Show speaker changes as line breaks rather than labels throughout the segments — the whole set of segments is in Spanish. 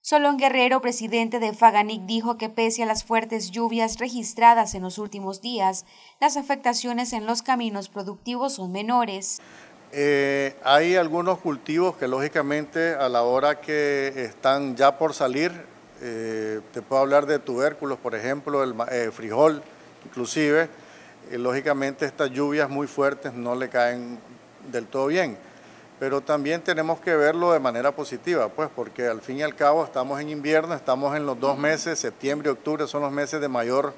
Solón Guerrero, presidente de Faganic, dijo que pese a las fuertes lluvias registradas en los últimos días, las afectaciones en los caminos productivos son menores.
Hay algunos cultivos que lógicamente a la hora que están ya por salir, te puedo hablar de tubérculos, por ejemplo, el frijol, inclusive, lógicamente estas lluvias muy fuertes no le caen del todo bien. Pero también tenemos que verlo de manera positiva, pues, porque al fin y al cabo estamos en invierno, estamos en los 2 meses, septiembre y octubre son los meses de mayor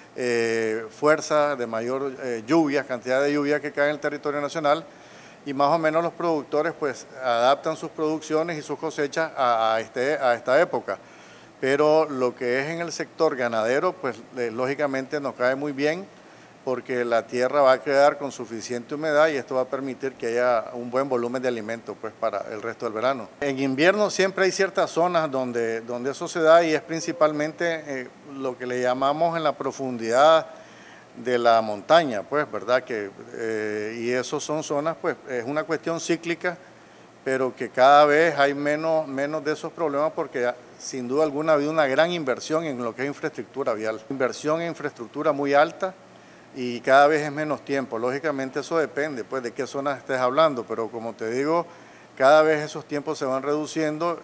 fuerza, de mayor lluvia, cantidad de lluvia que cae en el territorio nacional, y más o menos los productores pues adaptan sus producciones y sus cosechas a esta época. Pero lo que es en el sector ganadero, pues lógicamente nos cae muy bien, porque la tierra va a quedar con suficiente humedad y esto va a permitir que haya un buen volumen de alimento pues, para el resto del verano. En invierno siempre hay ciertas zonas donde eso se da y es principalmente lo que le llamamos en la profundidad de la montaña, pues, ¿verdad? Y esos son zonas, pues, es una cuestión cíclica, pero que cada vez hay menos de esos problemas porque sin duda alguna ha habido una gran inversión en lo que es infraestructura vial. Inversión en infraestructura muy alta, y cada vez es menos tiempo. Lógicamente eso depende pues de qué zona estés hablando, pero como te digo, cada vez esos tiempos se van reduciendo,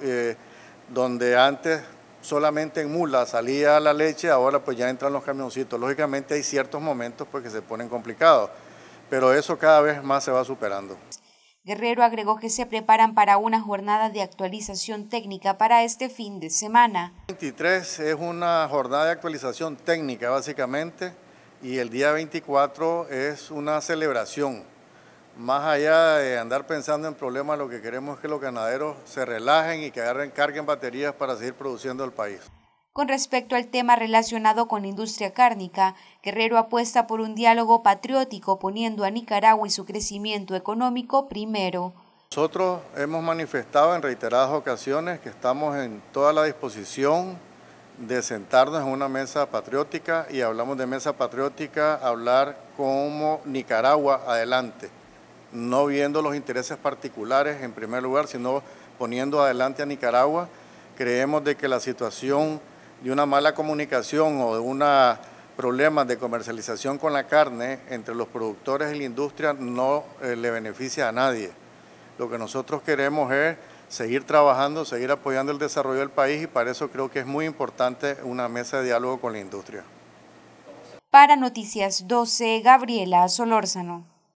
donde antes solamente en mula salía la leche, ahora pues ya entran los camioncitos. Lógicamente hay ciertos momentos pues que se ponen complicados, pero eso cada vez más se va superando.
Guerrero agregó que se preparan para una jornada de actualización técnica para este fin de semana.
El 23 es una jornada de actualización técnica básicamente, y el día 24 es una celebración. Más allá de andar pensando en problemas, lo que queremos es que los ganaderos se relajen y que carguen baterías para seguir produciendo el país.
Con respecto al tema relacionado con la industria cárnica, Guerrero apuesta por un diálogo patriótico poniendo a Nicaragua y su crecimiento económico primero.
Nosotros hemos manifestado en reiteradas ocasiones que estamos en toda la disposición de sentarnos en una mesa patriótica, y hablamos de mesa patriótica, hablar como Nicaragua adelante, no viendo los intereses particulares en primer lugar, sino poniendo adelante a Nicaragua. Creemos de que la situación de una mala comunicación o de un problema de comercialización con la carne entre los productores y la industria no le beneficia a nadie. Lo que nosotros queremos es seguir trabajando, seguir apoyando el desarrollo del país, y para eso creo que es muy importante una mesa de diálogo con la industria.
Para Noticias 12, Gabriela Solórzano.